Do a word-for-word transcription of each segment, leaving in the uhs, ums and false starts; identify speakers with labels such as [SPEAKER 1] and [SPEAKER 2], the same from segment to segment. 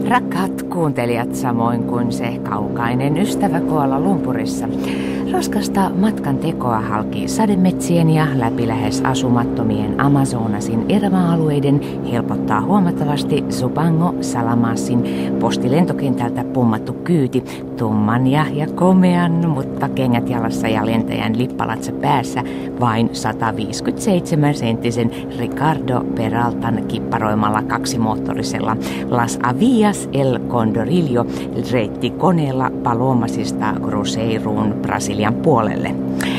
[SPEAKER 1] Rakkaat kuuntelijat, samoin kuin se kaukainen ystävä Kuala Lumpurissa. Raskasta matkan tekoa halki sademetsien ja läpi lähes asumattomien Amazonasin erämaa-alueiden helpottaa huomattavasti Zubango Salamasin postilentokentältä pummattu kyyti tumman ja, ja komean, mutta kengät jalassa ja lentäjän lippalatsa päässä vain sata viisikymmentäseitsemän senttisen Ricardo Peraltan kipparoimalla kaksimoottorisella Las Avias El Condorillo reittikoneella Palomasista Cruzeiruun Brasilian puolelle.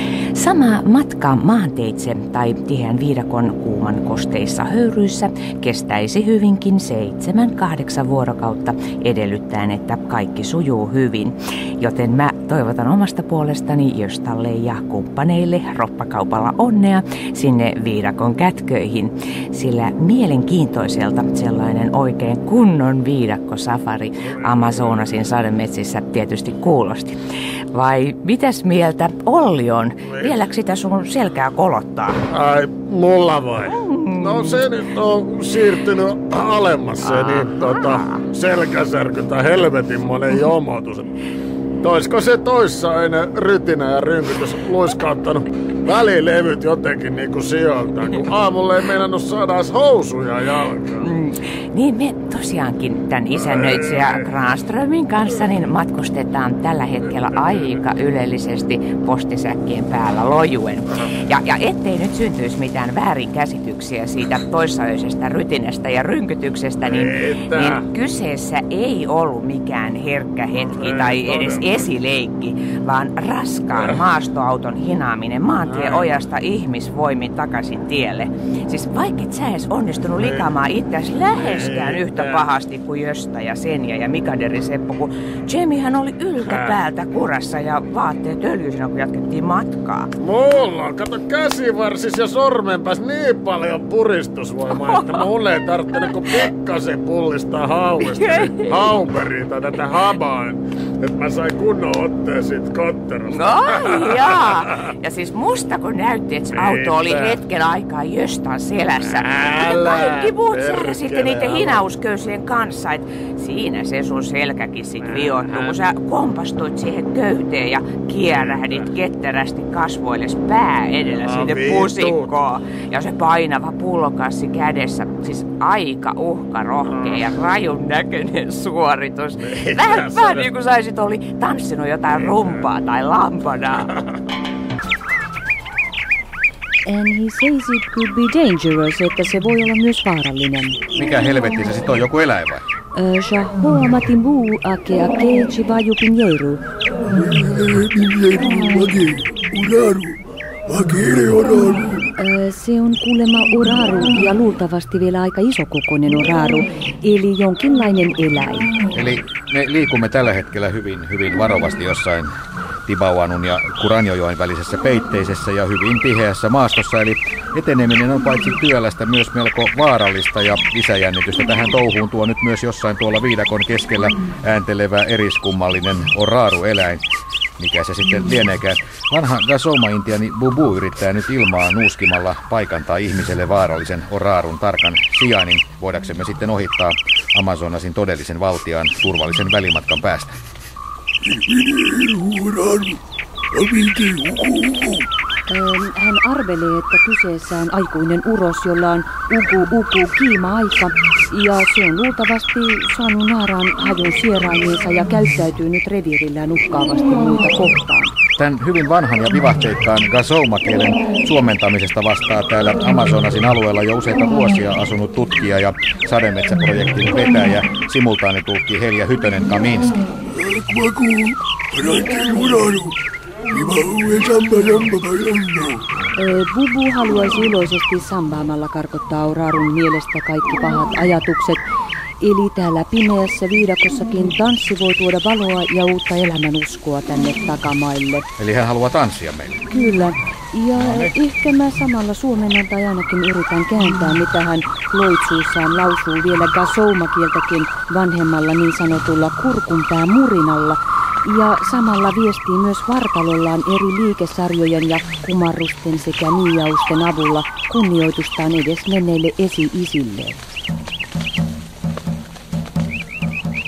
[SPEAKER 1] Sama matka maanteitse tai tiheän viidakon kuuman kosteissa höyryissä kestäisi hyvinkin seitsemän kahdeksan vuorokautta edellyttäen, että kaikki sujuu hyvin. Joten mä toivotan omasta puolestani Jöstalle ja kumppaneille roppakaupalla onnea sinne viidakon kätköihin, sillä mielenkiintoiselta sellainen oikein kunnon viidakkosafari Amazonasin sademetsissä tietysti kuulosti. Vai mitäs mieltä Olli on? Vieläkö sitä sun selkää kolottaa?
[SPEAKER 2] Ai, mulla vai? Mm. No se nyt on siirtynyt alemmas se niin tota, selkäsärky tai helvetinmoinen jomotus. Toisko se toissainen rytinä ja rynkytys luiskauttanut välilevyt jotenkin niinku sijoiltaan, kun aamulla ei meinannut saada housuja jalkaan.
[SPEAKER 1] Mm. Niin me tosiaankin tämän isännöitsijä Granströmin kanssa niin matkustetaan tällä hetkellä aika ylellisesti postisäkkien päällä lojuen. Ja, ja ettei nyt syntyisi mitään väärinkäsityksiä siitä toissaöisestä rytinästä ja rynkytyksestä, niin, niin kyseessä ei ollut mikään herkkä hetki tai edes esileikki, vaan raskaan maastoauton hinaaminen maantieojasta ihmisvoimin takaisin tielle. Siis vaikka et sä edes onnistunut likaamaan itseäsi läheskään yhtä pahasti kuin Jösta ja Senja ja Mikaderi Seppo, kun Jamiehän oli ylkäpäältä kurassa ja vaatteet öljyisenä, kun jatkettiin matkaa.
[SPEAKER 2] Mulla on, kato, käsivarsis ja sormenpäs niin paljon puristusvoimaa, että mun ei tarvitse kun pikkasen pullistaa hauesta hauperiin tai tätä habaa, että mä sain kunnon otteen siitä kotterosta.
[SPEAKER 1] No jaa. Ja siis musta kun näytti, että auto oli hetken aikaa Jöstan selässä.
[SPEAKER 2] Älä,
[SPEAKER 1] ja kaikki muut saada sitten niiden hinausköysien kanssa. Et siinä se sun selkäkin sit viottui, kun sä kompastuit siihen köyteen ja kierähdit ketterästi kasvoilles pää edellä sinne pusikkoon. Ja se painava pullokassi kädessä, siis aika uhkarohkea ja rajun näköinen suoritus. Vähän, vähän niin kuin saisit oli tanssinut jotain rumpaa tai lampanaa.
[SPEAKER 3] And he says it could be dangerous, että se voi olla myös vaarallinen.
[SPEAKER 4] Mikä helvetti se sit on, joku eläin vai?
[SPEAKER 3] Shahoa matimbu ake ake chivayu pinjeiru. Se on kuulemma oraru ja luultavasti vielä aika isokokoinen oraru, eli jonkinlainen eläin.
[SPEAKER 4] Eli me liikumme tällä hetkellä hyvin, hyvin varovasti jossain Tibauanun ja Kuranjojoen välisessä peitteisessä ja hyvin tiheässä maastossa, eli eteneminen on paitsi työlästä myös melko vaarallista ja lisäjännitystä tähän touhuun tuo nyt myös jossain tuolla viidakon keskellä ääntelevä eriskummallinen oraru-eläin. Mikä se sitten lieneekään. Vanha Gasoma-intiani Bubu yrittää nyt ilmaa nuuskimalla paikantaa ihmiselle vaarallisen oraarun tarkan sijainnin, voidaksemme sitten ohittaa Amazonasin todellisen valtiaan turvallisen välimatkan päästä.
[SPEAKER 3] Hän arvelee, että kyseessä on aikuinen uros, jolla on uku uku kiima-aika, ja se on luultavasti saanut naaraan hajun sieraimiinsa ja käyttäytyy nyt reviirillään uhkaavasti muita kohtaan.
[SPEAKER 4] Tämän hyvin vanhan ja vivahteikkaan Gasoma-kielen suomentamisesta vastaa täällä Amazonasin alueella jo useita vuosia asunut tutkija ja sademetsäprojektin vetäjä, simultaanitulkki Helja Hytönen-Kaminski.
[SPEAKER 3] Bubu haluaisi iloisesti sambaamalla karkottaa oraarun mielestä kaikki pahat ajatukset. Eli täällä pimeässä viidakossakin tanssi voi tuoda valoa ja uutta elämänuskoa tänne takamaille.
[SPEAKER 4] Eli hän haluaa tanssia meille?
[SPEAKER 3] Kyllä. Ja ehkä mä samalla suomennan tai ainakin yritän kääntää, mitä hän loitsuissaan lausuu vielä Gasoma-kieltäkin vanhemmalla niin sanotulla kurkunpää murinalla. Ja samalla viestii myös vartalollaan eri liikesarjojen ja kumarrusten sekä niiausten avulla kunnioitustaan edes menneille esi-isilleen.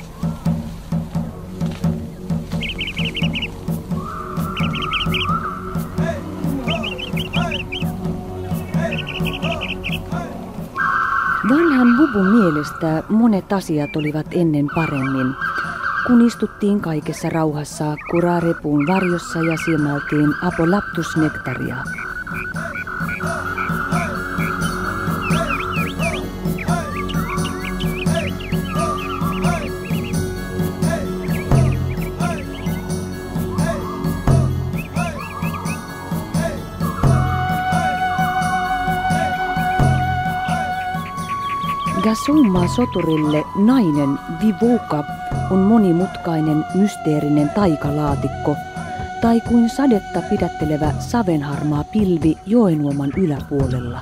[SPEAKER 3] Bubun mielestä monet asiat olivat ennen paremmin, kun istuttiin kaikessa rauhassa kurarepuun varjossa ja siemaltiin apolaptusnektaria. Gasouma-soturille nainen Vivuka on monimutkainen, mysteerinen taikalaatikko, tai kuin sadetta pidättelevä savenharmaa pilvi joenuoman yläpuolella.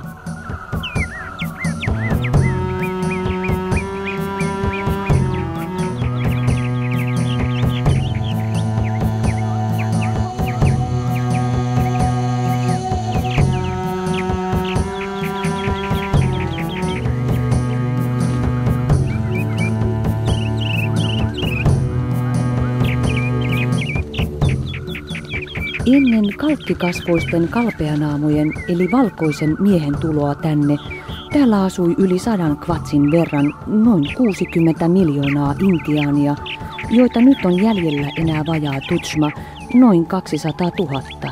[SPEAKER 3] Ennen kalkkikasvoisten kalpeanaamojen eli valkoisen miehen tuloa tänne, täällä asui yli sadan kvatsin verran noin kuusikymmentä miljoonaa intiaania, joita nyt on jäljellä enää vajaa tutsma noin kaksisataatuhatta.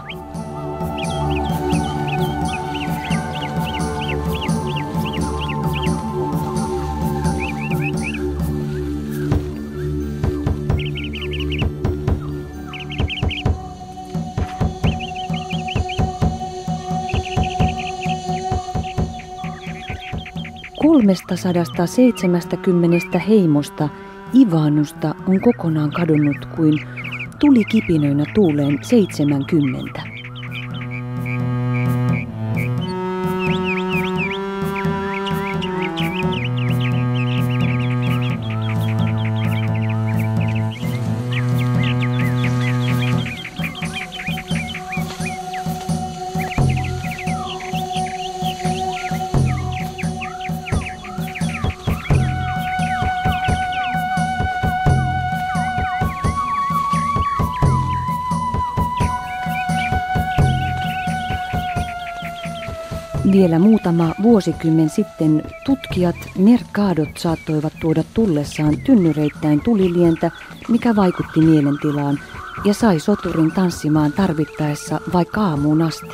[SPEAKER 3] kolmestasadasta seitsemästäkymmenestä heimosta Ivanusta on kokonaan kadonnut kuin tuli kipinöinä tuuleen seitsemänkymmentä. Vielä muutama vuosikymmen sitten tutkijat Mercadot saattoivat tuoda tullessaan tynnyreittäin tulilientä, mikä vaikutti mielentilaan ja sai soturin tanssimaan tarvittaessa vaikka aamuun asti.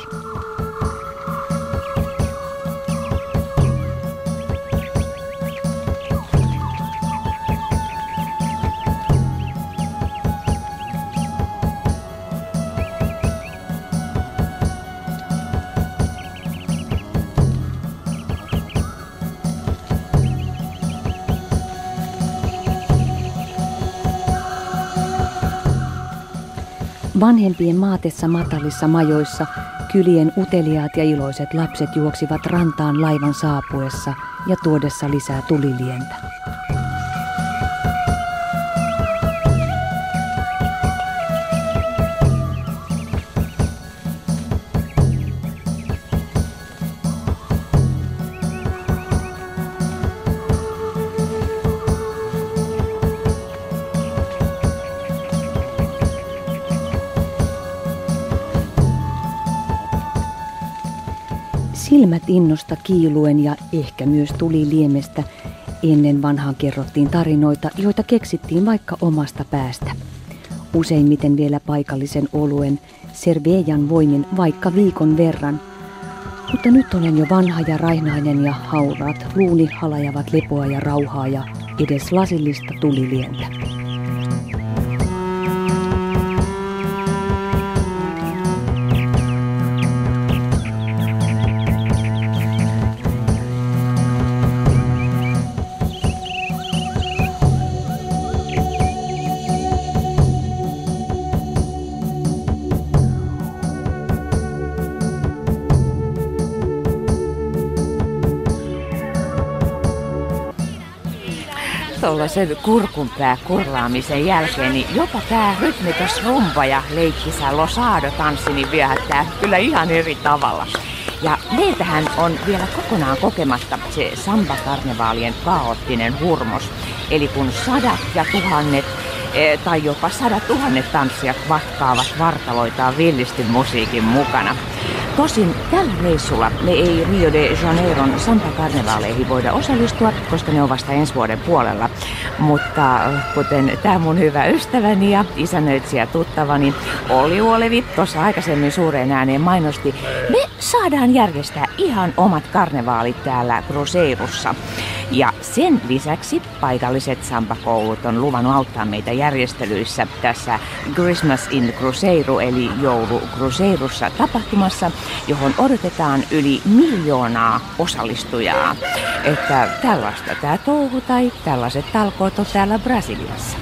[SPEAKER 3] Vanhempien maatessa matalissa majoissa kylien uteliaat ja iloiset lapset juoksivat rantaan laivan saapuessa ja tuodessa lisää tulilientä. Silmät innosta kiiluen ja ehkä myös tuliliemestä ennen vanhaan kerrottiin tarinoita, joita keksittiin vaikka omasta päästä. Useimmiten vielä paikallisen oluen, servejan voimin vaikka viikon verran. Mutta nyt olen jo vanha ja raihnainen ja hauraat luuni halajavat lepoa ja rauhaa ja edes lasillista tulilientä.
[SPEAKER 1] Tuollaisen kurkunpää kurlaamisen jälkeen, niin jopa tää rytmikäs rumba ja leikkisä losado-tanssi niin viehättää kyllä ihan eri tavalla. Ja meiltähän on vielä kokonaan kokematta se samba-karnevaalien kaoottinen hurmos. Eli kun sadat ja tuhannet e, tai jopa sadat tuhannet tanssijat vatkaavat vartaloitaan villisti musiikin mukana. Tosin tällä reissulla me ei Rio de Janeiron Sampa-karnevaaleihin voida osallistua, koska ne on vasta ensi vuoden puolella. Mutta kuten tämä mun hyvä ystäväni ja isännöitsijä tuttavani Olli Uolevi tuossa aikaisemmin suureen ääneen mainosti, me saadaan järjestää ihan omat karnevaalit täällä Cruzeirussa. Ja sen lisäksi paikalliset sampakoulut on luvannut auttaa meitä järjestelyissä tässä Christmas in Cruzeiru eli joulu Cruzeirussa tapahtumassa, johon odotetaan yli miljoonaa osallistujaa. Että tällaista tää touhu tai tällaiset talkoot on täällä Brasiliassa.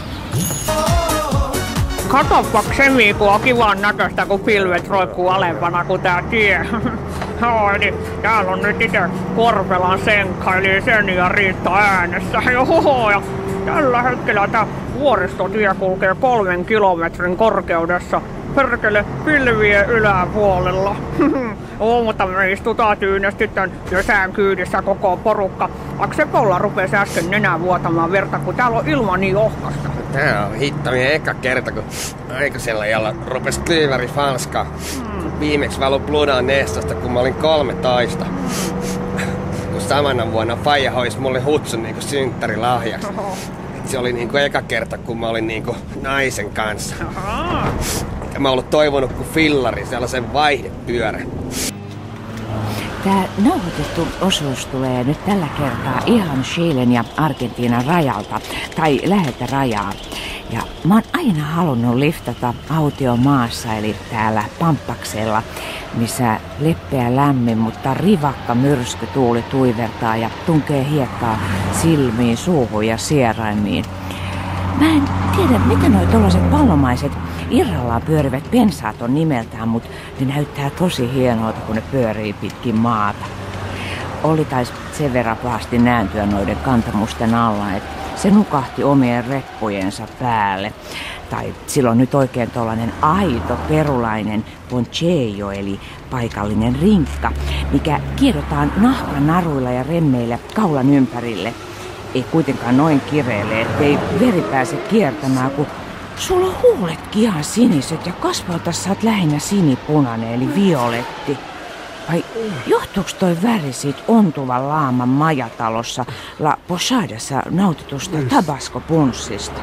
[SPEAKER 5] Katoppa Semi, kun on kivan näköistä, kun pilvet roikkuu alempana kuin tää tie. Joo, niin täällä on nyt itse Korpelan Senkka, eli sen ja Riitta äänessä. Joo, ja tällä hetkellä tää vuoristotie kulkee kolmen kilometrin korkeudessa. Perkele pilvien yläpuolella. Oo, mutta me istutaan tyynesti tän Jösään kyydissä koko porukka. Aksepolla rupesi äsken nenää vuotamaan verta, kun täällä on ilma niin ohkasta.
[SPEAKER 6] Tää on hittaminen eka kerta, kun aikaisella jalla rupesi klyyväri falskaa. Hmm. Viimeksi valu Bludaan Nestasta, kun mä olin kolmetoista. Hmm. Kun samana vuonna faija hois mulle hutsun niinku synttärilahjaksi. Oho. Se oli niinku eka kerta, kun mä olin niinku naisen kanssa. Aha. Ja mä oon ollut toivonut kuin fillari, sellaisen vaihdepyörän.
[SPEAKER 1] Tää nauhoitettu osuus tulee nyt tällä kertaa ihan Chilen ja Argentiinan rajalta, tai läheltä rajaa. Ja mä oon aina halunnut liftata autiomaassa, eli täällä Pampaksella, missä leppeä lämmin, mutta rivakka myrsky tuuli tuivertaa ja tunkee hiekkaa silmiin, suuhun ja sieraimiin. Mä en tiedä, mitä noi tollaset pallomaiset irrallaan pyörivät pensaat on nimeltään, mutta ne näyttää tosi hienolta, kun ne pyörii pitkin maata. Olli taisi sen verran pahasti nääntyä noiden kantamusten alla, että se nukahti omien reppujensa päälle. Tai sillä on nyt oikein tollainen aito perulainen ponchejo, eli paikallinen rinkka, mikä kiedotaan nahkanaruilla ja remmeillä kaulan ympärille. Ei kuitenkaan noin kireelle, ettei veri pääse kiertämään, kun sulla on huuletkin ihan siniset ja kasvoilta sä oot lähinnä sinipunainen, eli violetti. Vai johtuuko toi väri siitä ontuvan laaman majatalossa La Posadassa nautitusta tabasco-punssista?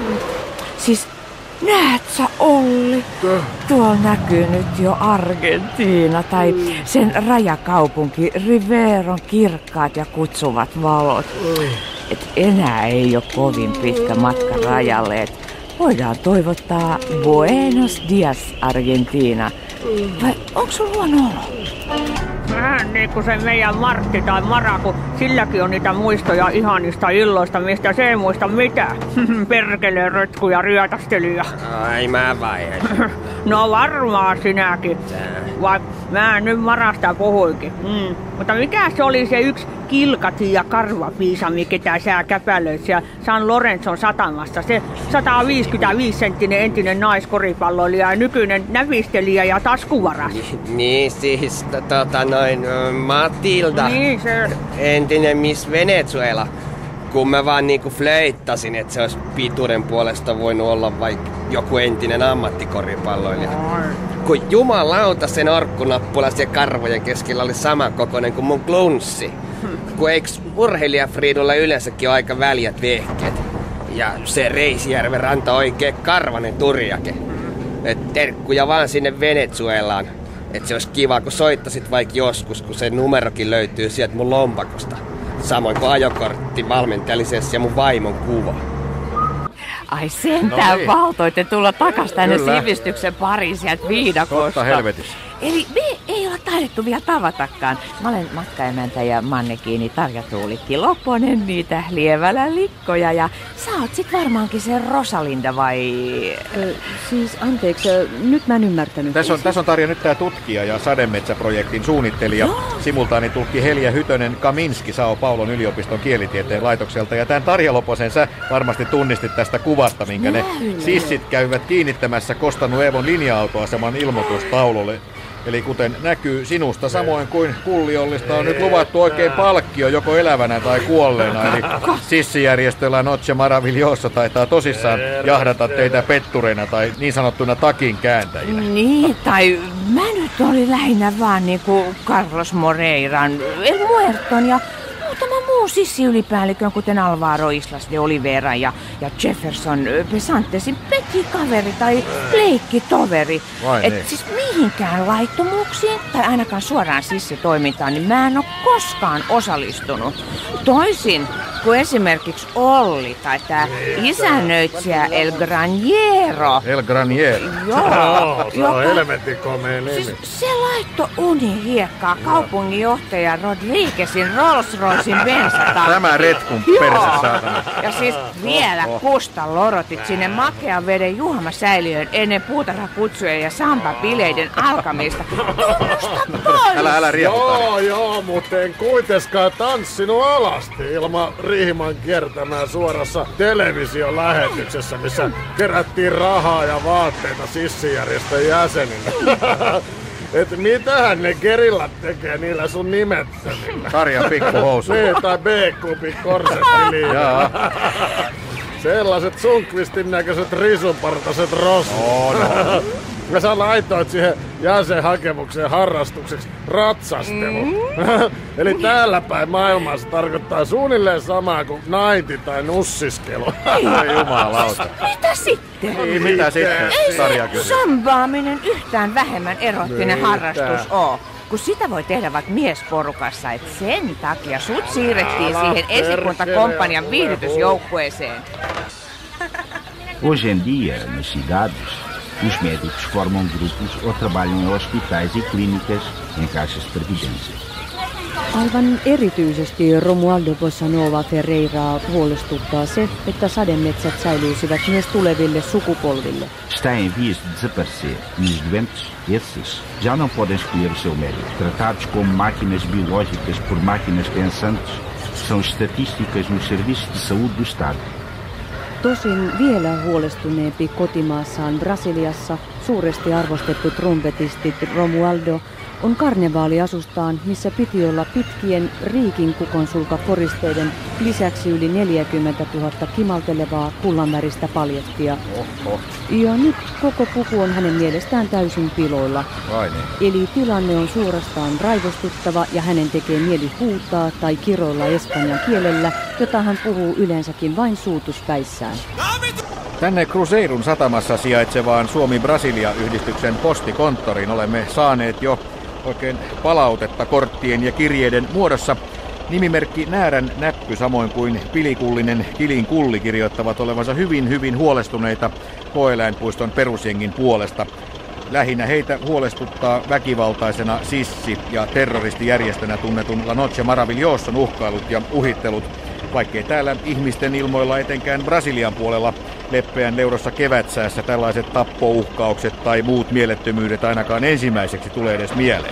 [SPEAKER 1] Siis näet sä, Olli? Tuolla näkyy nyt jo Argentiina tai sen rajakaupunki Riveron kirkkaat ja kutsuvat valot. Et enää ei ole kovin pitkä matka rajalle, et voidaan toivottaa Buenos dias, Argentiina. Vai onko sulla huono olo?
[SPEAKER 5] Vähän niin kuin se meidän Martti tai Mara, kun silläkin on niitä muistoja ihanista illoista, mistä se ei muista mitään. Perkeleen rötku ja ryötästelyjä.
[SPEAKER 6] Ai mä vai?
[SPEAKER 5] No varmaan sinäkin. Vai mä nyt Marasta puhuikin. Mm. Mutta mikä se oli se yksi kilkati ja karvapiisami, ketä sä käpälöit siellä San Lorenzon satamassa? Se sata viisikymmentäviisi senttinen entinen naiskoripalloilija ja nykyinen näpistelijä ja taskuvaras.
[SPEAKER 6] Niin siis, tota noin, Matilda.
[SPEAKER 5] Niin se.
[SPEAKER 6] Entinen Miss Venezuela. Kun mä vaan niinku flöittasin, että se olisi pituuden puolesta voinut olla vaikka joku entinen ammattikoripalloilija. Kun jumalauta sen arkkunappula siellä karvojen keskellä oli saman kokoinen kuin mun klunssi. Kun eiks urheilija Friidulla yleensäkin ole aika väljät vehkeet. Ja se Reisjärven ranta oikein karvanen turjake. Et terkkuja vaan sinne Venezuelaan. Et se olisi kiva, kun soittasit vaikka joskus, kun se numerokin löytyy sieltä mun lompakosta. Samoin kuin ajokortti, valmentajalisessa ja mun vaimon kuva.
[SPEAKER 1] Ai sentään, no niin. Valtoitte tulla takas tänne
[SPEAKER 4] Kyllä.
[SPEAKER 1] sivistyksen pariin sieltä viidakosta.
[SPEAKER 4] Totta helvetissä.
[SPEAKER 1] Eli me ei olla taidettu vielä tavatakaan. Mä olen matkaemäntä ja mannekiini Tarja Tuulikki Lopponen, niitä Lievälän likkoja. Ja sä oot sit varmaankin se Rosalinda vai...
[SPEAKER 3] Ö, siis anteeksi, nyt mä en ymmärtänyt.
[SPEAKER 4] Tässä on, tässä on Tarja nyt tää tutkija ja Sademetsäprojektin suunnittelija. No. Simultaanitulkki Helja Hytönen Kaminski Sao Paulon yliopiston kielitieteen laitokselta. Ja tämän Tarja Loposen sä varmasti tunnistit tästä kuvasta, minkä ne sissit käyvät kiinnittämässä Kostanu Eevon linja-autoaseman ilmoitustaululle. Eli kuten näkyy sinusta, samoin kuin Kulliollista on nyt luvattu oikein palkkio joko elävänä tai kuolleena. Eli sissijärjestöllä Noche Maravilloso taitaa tosissaan jahdata teitä pettureina tai niin sanottuna takin kääntäjinä.
[SPEAKER 1] Niin, tai mä nyt oli lähinnä vaan niinku Carlos Moreiran, El Muerton ja muutama muu sissiylipällikön, kuten Alvaro Islas de Oliveira ja, ja Jefferson Pesantesin petikaveri tai leikkitoveri. Et niin. Siis mihinkään laittomuuksiin tai ainakaan suoraan sissitoimintaan, niin mä en ole koskaan osallistunut. Toisin kuin esimerkiksi Olli tai tää isännöitsijä El Graniero.
[SPEAKER 4] El Graniero.
[SPEAKER 2] Joo, se on helvetin komea nimi.
[SPEAKER 1] Siis se laitto unihiekkaa kaupunginjohtaja Rodriguezin Rolls-Roycein bensata.
[SPEAKER 4] Tämä retkun perse, saatana.
[SPEAKER 1] Ja siis vielä kusta lorotit sinne makean veden juomasäiliöön ennen puutarhakutsujen ja samba-bileiden alkamista. Tunnusta pois!
[SPEAKER 4] Älä, älä riehuttaa.
[SPEAKER 2] Joo, joo, mutta en kuitenkaan tanssinut alasti ilman Riihiman kiertämään suorassa televisiolähetyksessä, missä kerättiin rahaa ja vaatteita sissijärjestön jäsenille. Et mitähän ne gerillat tekee niillä sun nimettömillä?
[SPEAKER 4] Karjan pikkuhousu.
[SPEAKER 2] Niin, tai B-klubin korsettiliin. Sellaiset Sundqvistin näköiset risunpartaset rosvot.
[SPEAKER 4] Oh, no.
[SPEAKER 2] Ja sä laitoit siihen jäsenhakemukseen harrastukseksi ratsastelun. Mm. Eli täällä päin maailmassa tarkoittaa suunnilleen samaa kuin nainti tai nussiskelu.
[SPEAKER 4] Ei jumalauta.
[SPEAKER 1] Mitä sitten?
[SPEAKER 4] Ei, mitä sitten?
[SPEAKER 1] Ei se sambaaminen yhtään vähemmän erottinen harrastus oo. Kun sitä voi tehdä vaikka miesporukassa, et sen takia sut siirrettiin
[SPEAKER 2] Älä
[SPEAKER 1] siihen esikuntakomppanian viihdytysjoukkueeseen.
[SPEAKER 7] Hoje em dia, nas cidades, os médicos formam grupos ou trabalham em hospitais e clínicas em caixas de previdência.
[SPEAKER 3] Aivan erityisesti Romualdo Bossa Nova Ferreiraa huolestuttaa se, että sademetsät säilyisivät myös tuleville sukupolville.
[SPEAKER 7] Está em vias de desaparecer e os doentes, esses, já não podem escolher o seu médico. Tratados como máquinas biológicas por máquinas pensantes, são estatísticas no Serviço de Saúde do Estado.
[SPEAKER 3] Tosin vielä huolestuneempi kotimaassaan Brasiliassa suuresti arvostettu trumpetistit Romualdo on karnevaaliasustaan, missä piti olla pitkien riikin kukonsulkakoristeiden lisäksi yli neljäkymmentätuhatta kimaltelevaa kullanväristä paljettia.
[SPEAKER 4] Oho.
[SPEAKER 3] Ja nyt koko puku on hänen mielestään täysin piloilla.
[SPEAKER 4] Vai niin.
[SPEAKER 3] Eli tilanne on suorastaan raivostuttava ja hänen tekee mieli huutaa tai kiroilla espanjan kielellä, jota hän puhuu yleensäkin vain suutuspäissään.
[SPEAKER 4] Tänne Cruzeirun satamassa sijaitsevaan Suomi-Brasilia-yhdistyksen postikonttoriin olemme saaneet jo oikein palautetta korttien ja kirjeiden muodossa. Nimimerkki Näärän näppy samoin kuin Pilikullinen Kilin Kulli kirjoittavat olevansa hyvin hyvin huolestuneita koeläinpuiston perusjengin puolesta. Lähinnä heitä huolestuttaa väkivaltaisena sissi- ja terroristijärjestönä tunnetun La Noche Maravilloson uhkailut ja uhittelut, vaikkei täällä ihmisten ilmoilla etenkään Brasilian puolella leppeän leudossa kevätsäässä tällaiset tappouhkaukset tai muut mielettömyydet ainakaan ensimmäiseksi tulee edes mieleen.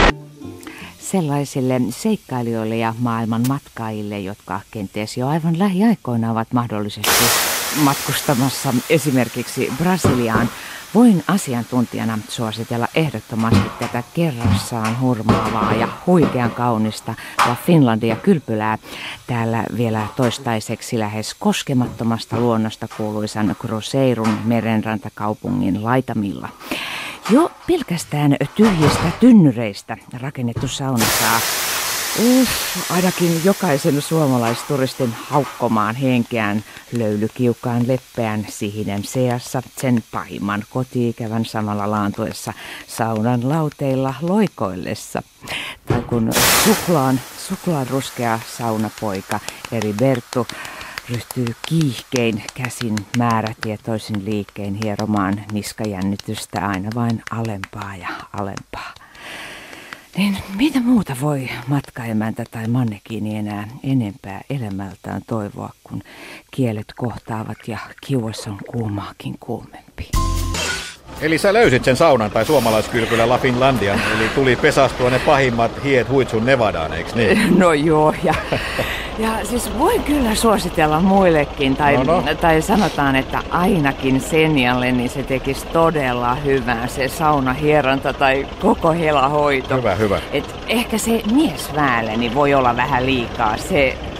[SPEAKER 1] Sellaisille seikkailijoille ja maailman matkaajille, jotka kenties jo aivan lähiaikoina ovat mahdollisesti matkustamassa esimerkiksi Brasiliaan, voin asiantuntijana suositella ehdottomasti tätä kerrassaan hurmaavaa ja huikean kaunista La Finlandia kylpylää täällä vielä toistaiseksi lähes koskemattomasta luonnosta kuuluisan Cruzeirun merenrantakaupungin laitamilla. Jo pelkästään tyhjistä tynnyreistä rakennettu sauna saa Uh, ainakin jokaisen suomalaisturistin haukkomaan henkeään löylykiukaan leppeän sihinen seassa sen pahimman koti-ikävän samalla laantuessa saunan lauteilla loikoillessa. Tai kun suklaan, suklaan ruskea saunapoika Heriberto ryhtyy kiihkein käsin määrätietoisin liikkein hieromaan niskajännitystä aina vain alempaa ja alempaa. Niin mitä muuta voi matkaemäntä tai mannekiini enää enempää elämältään toivoa, kun kielet kohtaavat ja kiuas on kuumaakin kuumempi.
[SPEAKER 4] Eli sä löysit sen saunan tai suomalaiskylpylä La Finlandian, eli tuli pesastua ne pahimmat hiet huitsun Nevadaan, eikö niin?
[SPEAKER 1] No joo, ja, ja siis voi kyllä suositella muillekin, tai, no no. tai sanotaan, että ainakin Senjalle, niin se tekisi todella hyvää se saunahieronta tai koko helahoito.
[SPEAKER 4] Hyvä, hyvä.
[SPEAKER 1] Et ehkä se miesvääleni voi olla vähän liikaa, se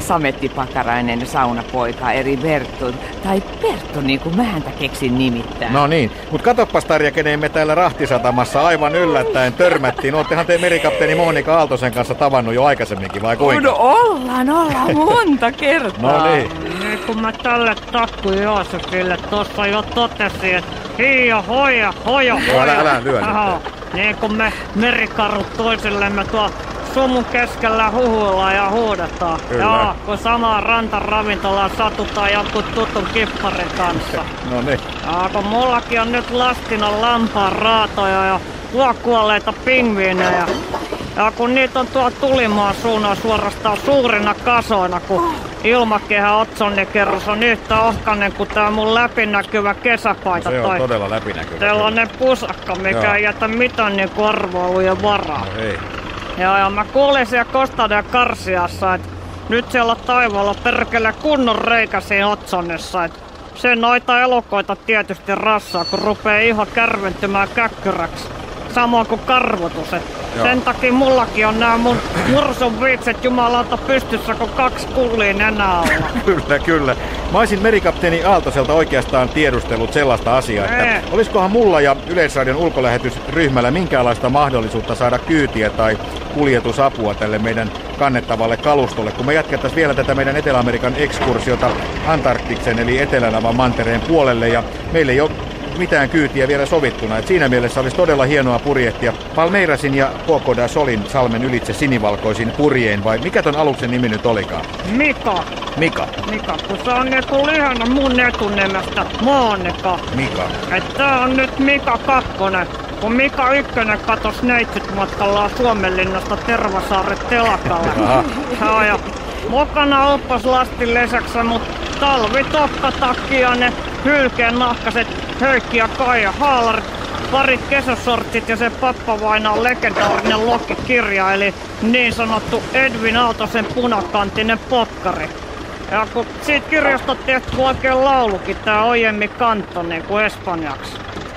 [SPEAKER 1] samettipakarainen saunapoika eri Berttu. Tai Perttu, niin kuin mä häntä keksin nimittää.
[SPEAKER 4] No niin, mutta katoppas Tarja, kenen me täällä rahtisatamassa aivan yllättäen törmättiin. Oottehan te merikapteeni Monika Aaltosen kanssa tavannut jo aikaisemminkin, vai kuinka?
[SPEAKER 1] No ollaan, ollaan monta kertaa.
[SPEAKER 4] No niin.
[SPEAKER 5] Niin kun mä tälle Takku Joosefille tossa jo totesin, että hiia hoja, hoja, hoja.
[SPEAKER 4] Älä, älä lyö nyt.
[SPEAKER 5] Aha. Niin kun me merikarut toisillemme tuo sumun keskellä huhuillaan ja huudetaan.
[SPEAKER 4] Kyllä.
[SPEAKER 5] Joo, kun samaan rantaravintolaan satutaan jonkun tutun kipparin kanssa.
[SPEAKER 4] No niin.
[SPEAKER 5] Ja kun mullakin on nyt lastina lampaan raatoja ja kuokuolleita pingviinejä. Ja kun niitä on tuolla Tulimaan suunnan suorastaan suurina kasoina, kun ilmakehä otsonnikerros on yhtä ohkainen kuin tää mun läpinäkyvä kesäpaita.
[SPEAKER 4] Se on
[SPEAKER 5] tai
[SPEAKER 4] todella läpinäkyvä.
[SPEAKER 5] sellainen pusakka, mikä
[SPEAKER 4] Joo.
[SPEAKER 5] ei jätä mitään niinku arvoilujen varaa.
[SPEAKER 4] No ei.
[SPEAKER 5] Ja, ja mä kuulin siellä Kostanen ja Karsiassa, että nyt siellä taivaalla perkele kunnon reikä siinä otsonnissa. Et se noita elokoita tietysti rassaa, kun rupee ihan kärventymään käkkyräksi. Samoin kuin karvotus. Et sen takia mullakin on nää mun mursun viitset jumalauta pystyssä, kun kaksi kulliin enää olla.
[SPEAKER 4] Kyllä, kyllä. Mä olisin merikapteeni Aaltoselta oikeastaan tiedustellut sellaista asiaa, että
[SPEAKER 5] Ee.
[SPEAKER 4] olisikohan mulla ja Yleisradion ulkolähetysryhmällä minkäänlaista mahdollisuutta saada kyytiä tai kuljetusapua tälle meidän kannettavalle kalustolle, kun me jatkettaisiin vielä tätä meidän Etelä-Amerikan ekskursiota Antarktiksen eli Etelänavan mantereen puolelle ja meillä ei ole mitään kyytiä vielä sovittuna. Et siinä mielessä olisi todella hienoa purjehtia Palmeirasin ja Coco da Solin salmen ylitse sinivalkoisin purjeen, vai mikä ton aluksen nimi nyt olikaan?
[SPEAKER 5] Mika.
[SPEAKER 4] Mika.
[SPEAKER 5] Mika, kun se on niinku lihana mun etunimestä Monika.
[SPEAKER 4] Mika.
[SPEAKER 5] Et tää on nyt Mika kakkonen, kun Mika ykkönen katos neitsyt matkallaan Suomenlinnasta Tervasaaren telakalle.
[SPEAKER 4] Aha.
[SPEAKER 5] Ja, ja mukana oppas lastin lisäksi mut talvitokka takia ne hylkeen nahkaset Höykki ja Kaija haalarit, parit kesäsortsit ja se pappavainaan legendaarinen lokkikirja, eli niin sanottu Edwin Aaltosen punakantinen pokkari. Ja kun siitä kirjasta on tehty oikein laulukin, tää Ojemmi Kanto niin kuin espanjaksi.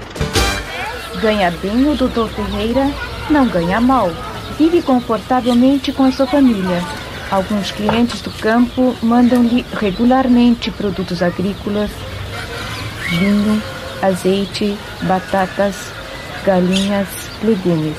[SPEAKER 8] Ganha bem o doutor Ferreira, não ganha mal. Vive confortavelmente com a sua família. Alguns clientes do campo mandam-lhe regularmente produtos agrícolas, vinho, azeite, batatas, galinhas, legumes.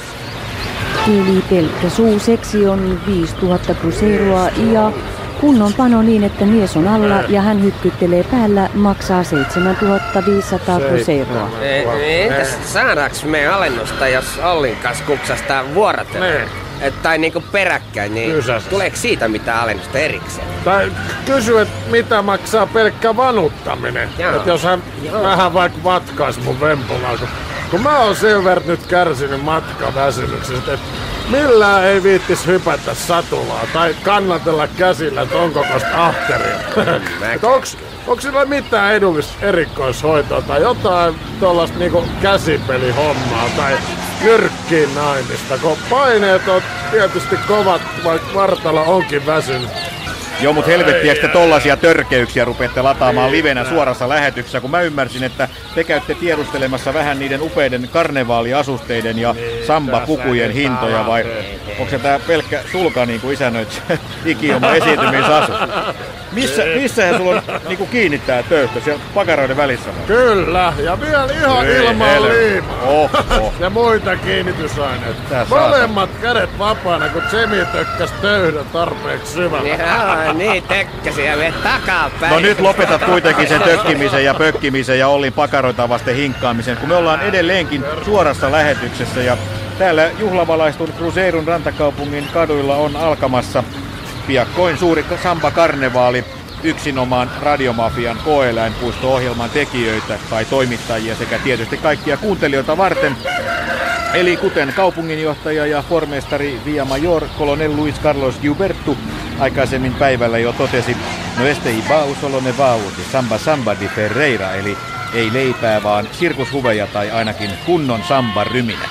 [SPEAKER 3] Eli pelkkä suuseksi on viisituhatta kruseeroa ja kunnon pano niin, että mies on alla ja hän hykkyttelee päällä, maksaa seitsemäntuhatta viisisataa kruseeroa.
[SPEAKER 6] E, entäs saadaanko me alennusta, jos Ollin kanssa kuksastaa vuorotellaan? Et, tai niinku peräkkäin, niin
[SPEAKER 2] Kysäs.
[SPEAKER 6] tuleeko siitä mitään alennusta erikseen?
[SPEAKER 2] Tai kysy, että mitä maksaa pelkkä vanuttaminen.
[SPEAKER 6] Joo.
[SPEAKER 2] Et jos hän
[SPEAKER 6] Joo.
[SPEAKER 2] vähän vaikka vatkais mun vempulaa. Kun, kun mä oon sen verran nyt kärsinyt matkaväsymyksestä, että millään ei viittis hypätä satulaa tai kannatella käsillä, että on kokoista ahteria. Et onks, onks sillä mitään edullista erikoishoitoa tai jotain tollaista niinku käsipelihommaa tai nyrkkiin naimista, kun paineet on tietysti kovat, vaikka vartalo onkin väsynyt.
[SPEAKER 4] Joo, mut helvettiäks te tollasia törkeyksiä rupeatte lataamaan livenä suorassa lähetyksessä, kun mä ymmärsin, että te käytte tiedustelemassa vähän niiden upeiden karnevaaliasusteiden ja samba-pukujen hintoja, vai onko se tää pelkkä sulka niinku isännöitsä ikioma esiintymisasu? Missä, missähän sulla on niinku kiinni tää töyhtö siellä pakaroiden välissä? Vai?
[SPEAKER 2] Kyllä, ja vielä ihan
[SPEAKER 4] Ei,
[SPEAKER 2] ilman
[SPEAKER 4] elä.
[SPEAKER 2] liimaa.
[SPEAKER 4] Oho.
[SPEAKER 2] Ja muita kiinnitysaineita.
[SPEAKER 4] Tää
[SPEAKER 2] Molemmat kädet vapaana, kun Jimmy tökkäs töyhdön tarpeeksi syvällä.
[SPEAKER 6] Jaa, niin tökkäsiä me takapäin.
[SPEAKER 4] No nyt lopetat kuitenkin sen tökkimisen ja pökkimisen ja Ollin pakaroita vasten hinkkaamisen, kun me ollaan edelleenkin suorassa lähetyksessä ja täällä juhlavalaistun Cruzeirun rantakaupungin kaduilla on alkamassa piakkoin suuri samba-karnevaali, yksinomaan Radiomafian koeeläinpuisto-ohjelman tekijöitä tai toimittajia sekä tietysti kaikkia kuuntelijoita varten. Eli kuten kaupunginjohtaja ja pormestari Villamayor Colonel Luis Carlos Gilberto aikaisemmin päivällä jo totesi, no este ibau solo nevau de samba samba di Ferreira, eli ei leipää vaan sirkushuveja tai ainakin kunnon samba-ryminä.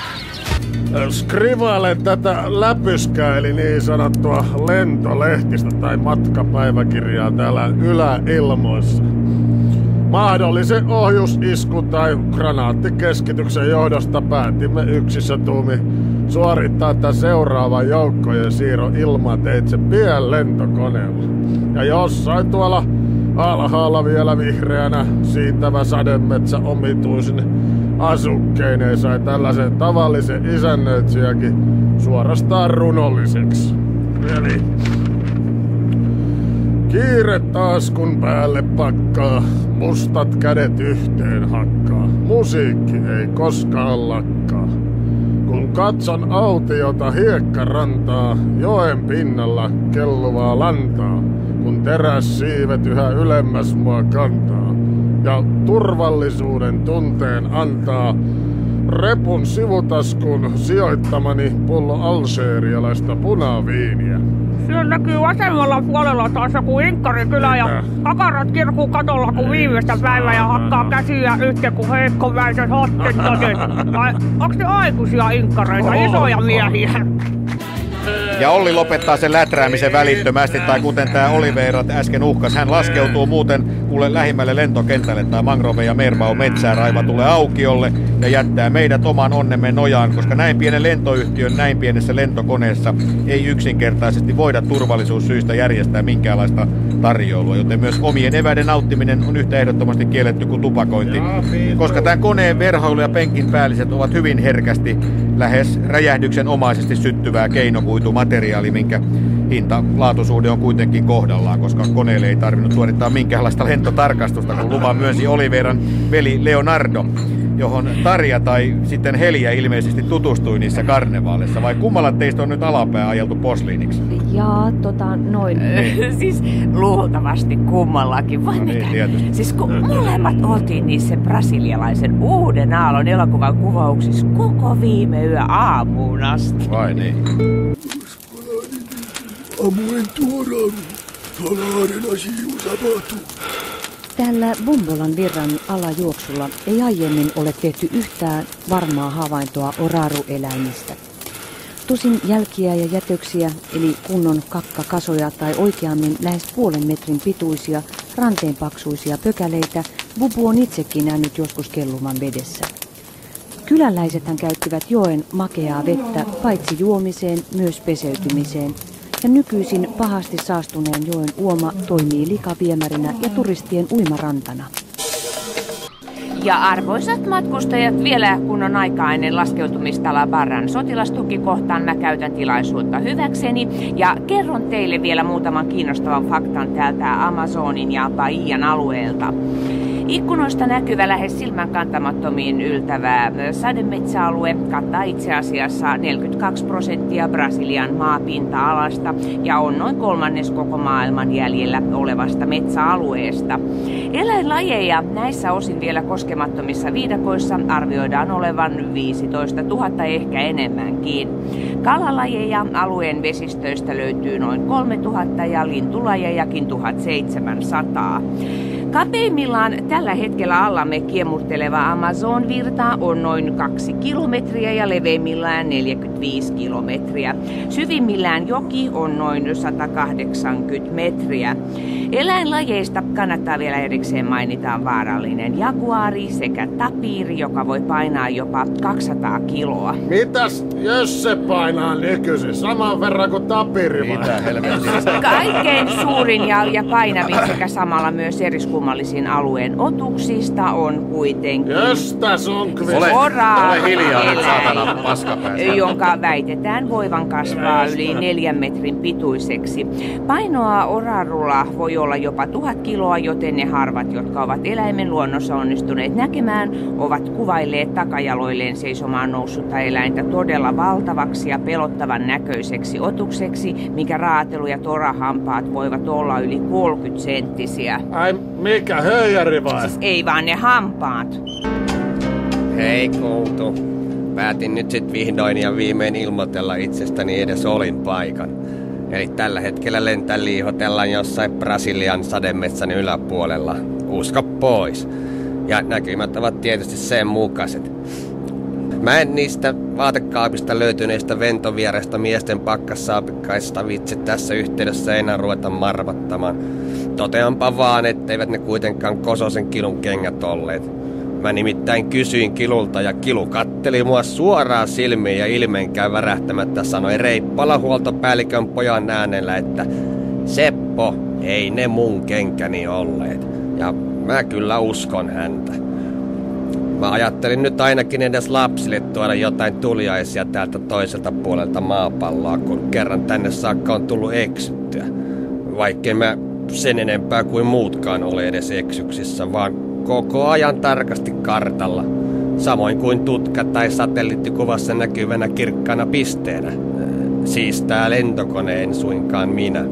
[SPEAKER 2] Skrivailen tätä läpyskää, eli niin sanottua lentolehtistä tai matkapäiväkirjaa täällä yläilmoissa. Mahdollisen ohjusisku tai granaattikeskityksen johdosta päätimme yksissä tuumi suorittaa tämän seuraavan joukkojen siirro ilmateitse pienlentokoneella. Ja jossain tuolla alhaalla vielä vihreänä siitävä sademetsä omituisin asukkeineen sai tällaisen tavallisen isännöitsijäkin suorastaan runolliseksi. Eli kiire taas kun päälle pakkaa, mustat kädet yhteen hakkaa. Musiikki ei koskaan lakkaa. Kun katson autiota hiekkarantaa, joen pinnalla kelluvaa lantaa, kun terässiivet yhä ylemmäs mua kantaa, ja turvallisuuden tunteen antaa repun sivutaskun sijoittamani pullo algerialaista punaviiniä.
[SPEAKER 5] Siellä näkyy vasemmalla puolella taas joku inkkarikylä ja hakarat kirkuu katolla kuin viimeistä päivää ja hakkaa käsiä yhteen kuin heikkoväiset hottentotit. Vai onks ne aikuisia inkkareita, isoja miehiä?
[SPEAKER 4] Ja Olli lopettaa sen läträämisen välittömästi, tai kuten tää Oliveira äsken uhkas, hän laskeutuu muuten kuule lähimmälle lentokentälle tai Mangrove ja Merbau metsää raivatulle aukiolle ja jättää meidät oman onnemme nojaan, koska näin pienen lentoyhtiön, näin pienessä lentokoneessa ei yksinkertaisesti voida turvallisuussyistä järjestää minkäänlaista tarjoulua, joten myös omien eväiden nauttiminen on yhtä ehdottomasti kielletty kuin tupakointi, koska tämän koneen verhoilu ja penkin päälliset ovat hyvin herkästi lähes räjähdyksen omaisesti syttyvää keinokuitumateriaali, minkä hinta-laatusuhde on kuitenkin kohdallaan, koska koneelle ei tarvinnut suorittaa minkäänlaista lentotarkastusta, kun luvan myönsi Oliveiran veli Leonardo, johon Tarja tai sitten Helia ilmeisesti tutustui niissä karnevaaleissa, vai kummalla teistä on nyt alapää ajeltu posliiniksi?
[SPEAKER 3] Jaa, tota, noin.
[SPEAKER 1] Siis luultavasti kummallakin, vai
[SPEAKER 4] no
[SPEAKER 1] mitä?
[SPEAKER 4] Niin, tietysti.
[SPEAKER 1] Siis kun molemmat oltiin niissä brasilialaisen Uuden aallon elokuvan kuvauksissa koko viime yö aamuun asti.
[SPEAKER 4] Vai niin?
[SPEAKER 3] Tällä Bombolan virran alajuoksulla ei aiemmin ole tehty yhtään varmaa havaintoa orarueläimistä. Tosin jälkiä ja jätöksiä, eli kunnon kakkakasoja tai oikeammin lähes puolen metrin pituisia, ranteenpaksuisia pökäleitä, Bubu on itsekin nähnyt joskus kelluvan vedessä. Kyläläisethän käyttivät joen makeaa vettä paitsi juomiseen, myös peseytymiseen. Ja nykyisin pahasti saastuneen joen uoma toimii likaviemärinä ja turistien uimarantana.
[SPEAKER 1] Ja arvoisat matkustajat, vielä kun on aikaa ennen laskeutumista La Barran sotilastukikohtaan, mä käytän tilaisuutta hyväkseni ja kerron teille vielä muutaman kiinnostavan faktan täältä Amazonin ja Bahian alueelta. Ikkunoista näkyvä lähes silmän kantamattomiin yltävä sademetsäalue kattaa itse asiassa neljäkymmentäkaksi prosenttia Brasilian maapinta-alasta ja on noin kolmannes koko maailman jäljellä olevasta metsäalueesta. Eläinlajeja näissä osin vielä koskemattomissa viidakoissa arvioidaan olevan viisitoista tuhatta, ehkä enemmänkin. Kalalajeja alueen vesistöistä löytyy noin kolmetuhatta ja lintulajejakin tuhatseitsemänsataa. Kapeimmillaan tällä hetkellä allamme kiemurteleva Amazon-virta on noin kaksi kilometriä ja leveimmillään neljäkymmentäviisi kilometriä. Syvimmillään joki on noin sata kahdeksankymmentä metriä. Eläinlajeista kannattaa vielä erikseen mainita vaarallinen jaguari sekä tapiiri, joka voi painaa jopa kaksisataa kiloa.
[SPEAKER 2] Mitäs jos se painaa nykyisin? Saman verran kuin tapiri vai?
[SPEAKER 4] Mitä helvettiä?
[SPEAKER 1] Kaikkein suurin ja, ja painavin sekä samalla myös eriskummallisin alueen otuksista on kuitenkin
[SPEAKER 2] Jöstäs on
[SPEAKER 4] Ole, ole hiljaa nyt, saatana paskapäästä.
[SPEAKER 1] jonka väitetään voivan kasvaa yli neljän metrin pituiseksi. Painoa orarulla voi olla jopa tuhat kiloa, joten ne harvat, jotka ovat eläimen luonnossa onnistuneet näkemään, ovat kuvailleet takajaloilleen seisomaan noussutta eläintä todella valtavaksi ja pelottavan näköiseksi otukseksi, mikä raatelu ja torahampaat voivat olla yli kolmekymmentä senttisiä.
[SPEAKER 2] Ai mikä, höijäri vai?
[SPEAKER 1] Siis ei vaan ne hampaat.
[SPEAKER 6] Hei Koutu. Päätin nyt sit vihdoin ja viimein ilmoitella itsestäni edes olin paikan. Eli tällä hetkellä lentää liihotellaan jossain Brasilian sademetsän yläpuolella. Usko pois. Ja näkymät ovat tietysti sen mukaiset. Mä en niistä vaatekaapista löytyneistä ventovieresta miesten pakkasaapikkaista vitsi tässä yhteydessä enää ruveta marvattamaan. Toteanpa vaan, etteivät ne kuitenkaan Kososen Kilun kengät olleet. Mä nimittäin kysyin Kilulta ja Kilu katteli mua suoraan silmiin ja ilmeenkään värähtämättä sanoi reippala huoltopäällikön pojan äänellä, että Seppo, ei ne mun kenkäni olleet. Ja mä kyllä uskon häntä. Mä ajattelin nyt ainakin edes lapsille tuoda jotain tuliaisia täältä toiselta puolelta maapalloa, kun kerran tänne saakka on tullut eksyttyä. Vaikkei mä sen enempää kuin muutkaan ole edes eksyksissä, vaan koko ajan tarkasti kartalla. Samoin kuin tutka tai satelliittikuvassa näkyvänä kirkkaana pisteenä. Siis tää lentokone, en suinkaan minä.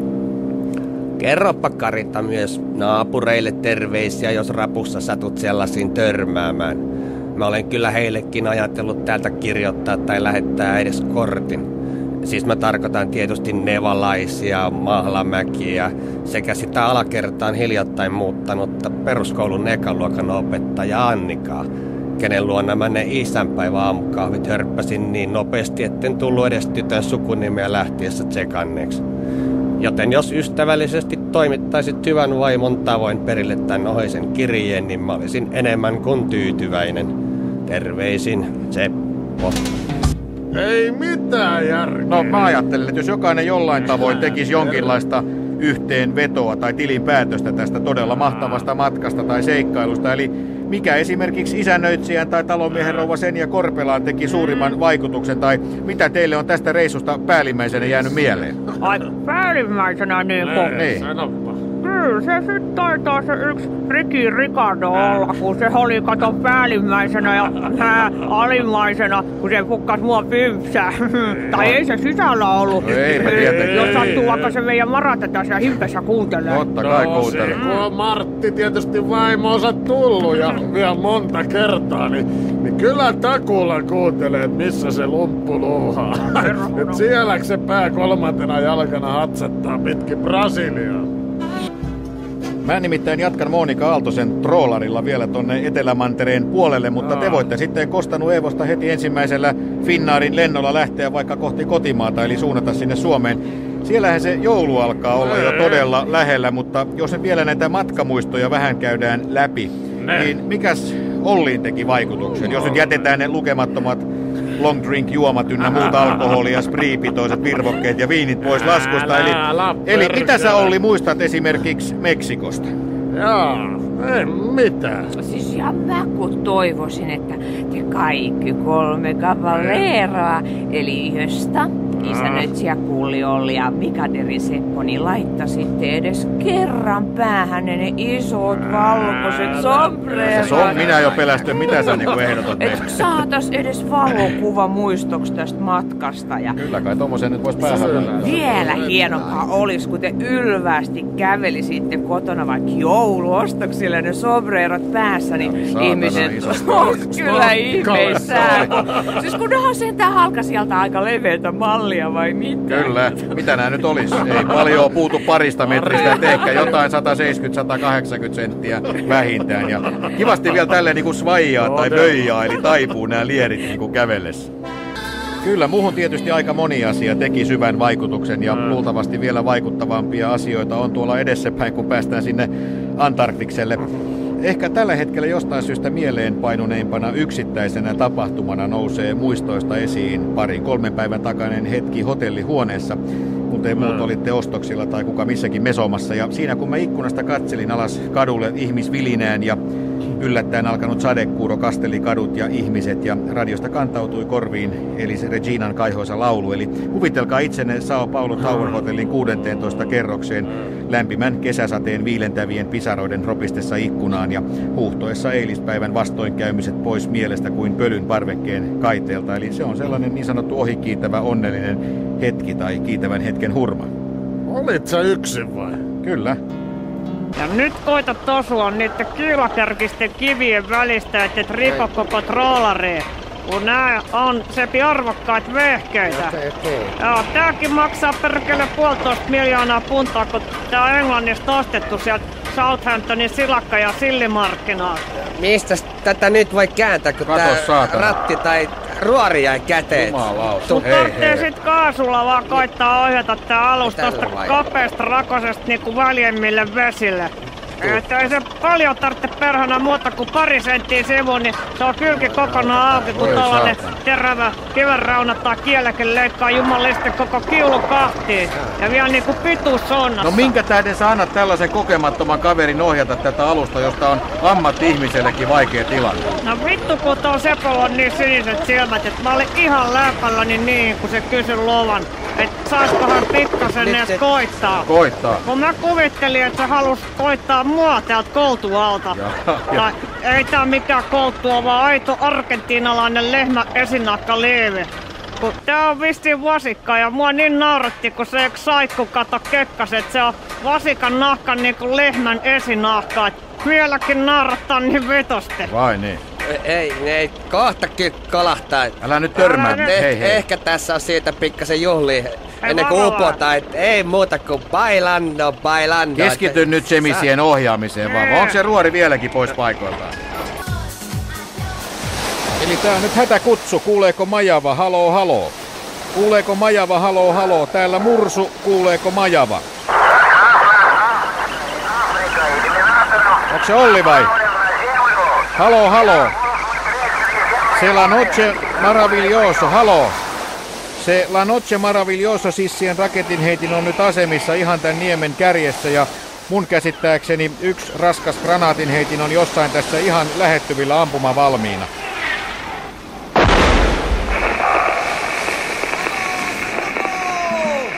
[SPEAKER 6] Kerropa Karita myös naapureille terveisiä, jos rapussa satut sellaisiin törmäämään. Mä olen kyllä heillekin ajatellut täältä kirjoittaa tai lähettää edes kortin. Siis mä tarkoitan tietysti nevalaisia, mahlamäkiä sekä sitä alakertaan hiljattain muuttanutta peruskoulun ekaluokan opettaja Annikaa, kenen luona mä ne isänpäivä aamukahvit hörppäsin niin nopeasti, etten tullut edes tytön sukunimeä lähtiessä tsekanneeksi. Joten jos ystävällisesti toimittaisit hyvän vaimon tavoin perille tämän oheisen kirjeen, niin mä olisin enemmän kuin tyytyväinen. Terveisin, Seppo.
[SPEAKER 2] Ei mitään järkeä.
[SPEAKER 4] No mä ajattelen, että jos jokainen jollain tavoin tekisi jonkinlaista yhteenvetoa tai tilinpäätöstä tästä todella mahtavasta matkasta tai seikkailusta, eli mikä esimerkiksi isännöitsijän tai talonmiehen rouva Senja Korpelaan teki suurimman vaikutuksen, tai mitä teille on tästä reissusta päällimmäisenä jäänyt mieleen?
[SPEAKER 5] Ai, päällimmäisenä niin kuin?
[SPEAKER 2] Niin. Sanoppa.
[SPEAKER 5] Kyllä se sitten taitaa se yksi Ricky Ricardo olla, kun se oli kato päällimmäisenä ja ää, alimmaisena, kun se pukkas mua pympsää. Tai ei se sisällä ollut.
[SPEAKER 4] Ei, mä tietenkin.
[SPEAKER 5] Jos sattuu vaikka se meidän Marata tässä himpessä kuuntelee.
[SPEAKER 4] Totta kai
[SPEAKER 2] No,
[SPEAKER 4] kuuntele.
[SPEAKER 2] kun on Martti tietysti vaimonsa tullut ja vielä monta kertaa, niin, niin kyllä takuulla kuuntelee, että missä se lumppu luuhaa. Et sielläkö se pää kolmantena jalkana hatsattaa pitkin Brasiliaa.
[SPEAKER 4] Mä nimittäin jatkan Monika Aaltosen troolarilla vielä tonne Etelämantereen puolelle, mutta te voitte sitten Kostanut Eevosta heti ensimmäisellä Finnaarin lennolla lähteä vaikka kohti kotimaata, eli suunnata sinne Suomeen. Siellähän se joulu alkaa olla jo todella lähellä, mutta jos nyt vielä näitä matkamuistoja vähän käydään läpi, niin mikäs Olliin teki vaikutuksen? Jos nyt jätetään ne lukemattomat long drink juomat ynnä muuta alkoholia, spriipitoiset virvokkeet ja viinit pois laskusta. Eli, eli mitä sä Olli muistat esimerkiksi Meksikosta?
[SPEAKER 2] Jaa, ei mitään.
[SPEAKER 1] Siis ja mä kun toivoisin, että te kaikki kolme cavalleroa, eli Jösta, isännöitsijä Kulli Olli ja Mikaderi Seppo, niin laittasitte edes kerran päähän ne isot valkoiset sombreerot.
[SPEAKER 4] Se on minä jo pelästyn, mitä sä niinku ehdotat meille?
[SPEAKER 1] Et saatas edes valokuva muistoksi tästä matkasta. Ja
[SPEAKER 4] Kyllä kai tommosen nyt vois päähän vähän.
[SPEAKER 1] vielä hienompaa olisi, kun te ylvästi kävelisitte kotona vaikka jouluostoksille ne sombreerot päässä, niin
[SPEAKER 4] Saatana
[SPEAKER 1] ihmiset
[SPEAKER 4] isot
[SPEAKER 1] on kyllä ihmeissään. Siis kun ne on sentään halka sieltä aika leveätä mallia vai mitä?
[SPEAKER 4] Kyllä. Mitä nää nyt olis? Ei paljon puutu parista metristä, et ehkä jotain sata seitsemänkymmentä sata kahdeksankymmentä senttiä vähintään. Ja kivasti vielä tälleen niinku svaijaa tai böijaa, eli taipuu nää lierit niinku kävellessä. Kyllä, muuhun tietysti aika moni asia teki syvän vaikutuksen ja luultavasti vielä vaikuttavampia asioita on tuolla edessäpäin, kun päästään sinne Antarktikselle. Ehkä tällä hetkellä jostain syystä mieleenpainuneimpana yksittäisenä tapahtumana nousee muistoista esiin parin kolmen päivän takainen hetki hotellihuoneessa, kun te muut olitte ostoksilla tai kuka missäkin mesomassa. Ja siinä kun mä ikkunasta katselin alas kadulle ihmisvilinään ja yllättäen alkanut sadekuuro kasteli kadut ja ihmiset ja radiosta kantautui korviin eli se Reginan kaihoisa laulu. Eli kuvitelkaa itsenne Sao Paulo Tower Hotellin kuudenteentoista kerrokseen lämpimän kesäsateen viilentävien pisaroiden ropistessa ikkunaan ja huuhtoessa eilispäivän vastoinkäymiset pois mielestä kuin pölyn parvekkeen kaiteelta. Eli se on sellainen niin sanottu ohikiitävä onnellinen hetki tai kiitävän hetken hurma.
[SPEAKER 2] Olit sä yksin vai?
[SPEAKER 4] Kyllä.
[SPEAKER 5] Ja nyt koitat tosua niiden kiilakärkisten kivien välistä, et riko koko troolareen. Kun nää on sepi arvokkaat vehkeitä. Joo, tääkin maksaa perkele puolitoista miljoonaa puntaa, kun tää on Englannista ostettu sieltä Southamptonin silakka- ja sillimarkkinaalta.
[SPEAKER 6] Mistä tätä nyt voi kääntää, kun
[SPEAKER 4] Katos,
[SPEAKER 6] tää
[SPEAKER 4] saatana.
[SPEAKER 6] ratti tai ruori jäi käteen.
[SPEAKER 4] Jumalauta.
[SPEAKER 5] Sun
[SPEAKER 4] Hei,
[SPEAKER 5] tarvitsee
[SPEAKER 4] hei.
[SPEAKER 5] sit kaasulla vaan koittaa ohjata tää alus
[SPEAKER 6] Tällä
[SPEAKER 5] tosta
[SPEAKER 6] vai?
[SPEAKER 5] kapeasta rakosesta niinku väljemmille vesille. Että ei se paljon tarvitse perhana muuta kuin pari senttiä sivuun, niin se on kylki kokonaan auki, kun
[SPEAKER 4] Voi
[SPEAKER 5] tällainen
[SPEAKER 4] saatana.
[SPEAKER 5] terävä kivenrauna tai kielläkin leikkaa jumaliste koko kiulu kahtiin. Ja vielä niinku pituus sonnassa.
[SPEAKER 4] No minkä tähden sä annat tällaisen kokemattoman kaverin ohjata tätä alusta, josta on ammatti-ihmisellekin vaikea tilanne?
[SPEAKER 5] No vittu, kun tuo Sepolla on niin siniset silmät, että mä olin ihan läpälläni niihin, kun se kysyi luvan. Et saiskohan pikkasen
[SPEAKER 6] Nyt
[SPEAKER 5] edes
[SPEAKER 6] se-
[SPEAKER 5] koittaa.
[SPEAKER 4] Koittaa.
[SPEAKER 5] Kun mä kuvittelin, että se halus koittaa mua täältä koltualta.
[SPEAKER 4] Ja-
[SPEAKER 5] Tai ei tää mikään kolttua, vaan aito argentiinalainen lehmä esinahka liivi. Kun tää on vissiin vasikka ja mua niin nauratti, kun se eikö saikku kato kekkas, että se on vasikan nahka niinku lehmän esinahka. Et vieläkin naurattaa niin vetosti.
[SPEAKER 4] Vai niin?
[SPEAKER 6] Ei, ei, kohta kyllä kolahtaa.
[SPEAKER 4] Älä nyt törmää.
[SPEAKER 5] Älä nyt.
[SPEAKER 6] Eh,
[SPEAKER 4] Hei hei.
[SPEAKER 6] Ehkä tässä on siitä pikkasen juhlia ennen kuin
[SPEAKER 5] valvoa.
[SPEAKER 6] upotaan, et ei muuta kuin bailando, bailando.
[SPEAKER 4] Keskity
[SPEAKER 6] Et-
[SPEAKER 4] nyt semisien ohjaamiseen vaan. Vai onko se ruori vieläkin pois paikoiltaan? Eli tää on nyt hätäkutsu. Kuuleeko Majava? Haloo, haloo. Kuuleeko Majava? Haloo, haloo. Täällä Mursu. Kuuleeko Majava? Onko se Olli vai? Haloo, haloo. Se La Noche Maravilloso. Haloo. Se La Noche Maravilloso Sissien raketinheitin on nyt asemissa ihan tän niemen kärjessä ja mun käsittääkseni yksi raskas granaatinheitin on jossain tässä ihan lähettyvillä ampuma valmiina.